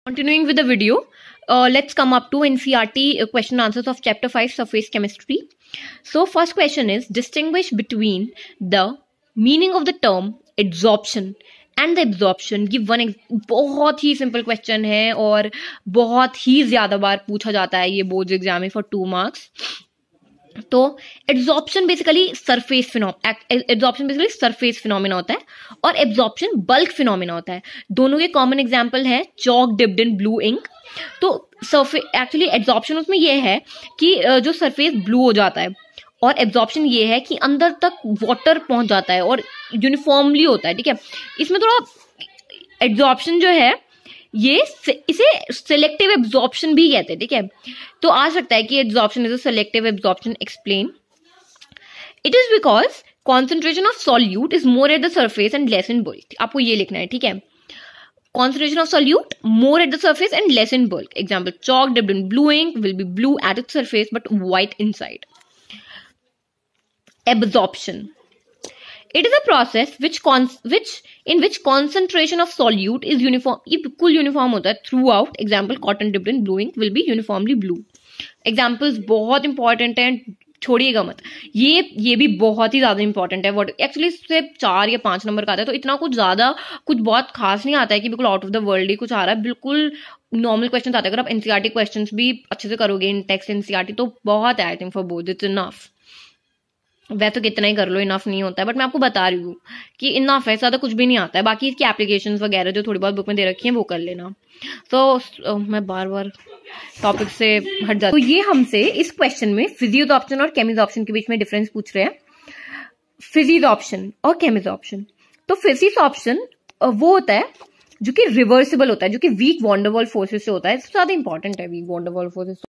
Continuing with the video, let's come up to NCERT question answers of chapter 5 surface chemistry. So first question is distinguish between the meaning of the term adsorption and the absorption. Give one बहुत ही simple question है और बहुत ही ज्यादा बार पूछा जाता है ये boards exam में फॉर 2 मार्क्स. तो एब्जॉर्प्शन बेसिकली सरफेस फिनोमिना होता है और एब्जॉर्प्शन बल्क फिनोमिना होता है. दोनों के कॉमन एग्जांपल है chalk dipped in blue ink. तो एक्चुअली एब्जॉर्प्शन उसमें ये है कि जो सरफेस ब्लू हो जाता है और एब्जॉर्प्शन ये है कि अंदर तक वाटर पहुंच जाता है और यूनिफॉर्मली होता है. ठीक है, इसमें थोड़ा एब्जॉर्प्शन जो है ये इसे सिलेक्टिव एब्जॉर्प्शन भी कहते हैं. ठीक है, तो आ सकता है कि absorption is a selective absorption. Explain. It is because concentration of solute is more at the surface and less in bulk. आपको ये लिखना है. ठीक है, concentration of solute more at the surface and less in bulk. Example, chalk dipped in blue ink will be blue at its surface but white inside. Absorption. It is a process in which concentration of solute is uniform. ये बिल्कुल uniform होता है throughout. Example, cotton dipped in blue ink will be uniformly blue. Examples बहुत important हैं, छोड़िएगा मत. ये भी बहुत ही ज्यादा इंपॉर्टेंट है. वर्ड एक्चुअली सिर्फ 4 या 5 नंबर का आता है, तो इतना कुछ बहुत खास नहीं आता है कि बिल्कुल आउट ऑफ द वर्ल्ड ही कुछ आ रहा है. बिल्कुल नॉर्मल क्वेश्चन आते हैं. अगर आप एनसीईआरटी क्वेश्चंस भी अच्छे से करोगे इन टेक्स्ट एनसीईआरटी तो बहुत है. I think for both it's enough. वह तो कितना ही कर लो इनफ नहीं होता है, बट मैं आपको बता रही हूँ कि इनफ है, ज्यादा कुछ भी नहीं आता है. बाकी इसकी एप्लीकेशंस वगैरह जो थोड़ी बहुत बुक में दे रखी है वो कर लेना. तो मैं बार बार टॉपिक से हट जाती हूँ. तो ये हमसे इस क्वेश्चन में फिजियोज ऑप्शन और केमिज ऑप्शन के बीच में डिफरेंस पूछ रहे हैं. फिजिज ऑप्शन और केमिज ऑप्शन. तो फिजिज ऑप्शन वो होता है जो कि रिवर्सिबल होता है, जो कि weak van der Waals forces से होता है. ज्यादा इंपॉर्टेंट है weak van der Waals forces.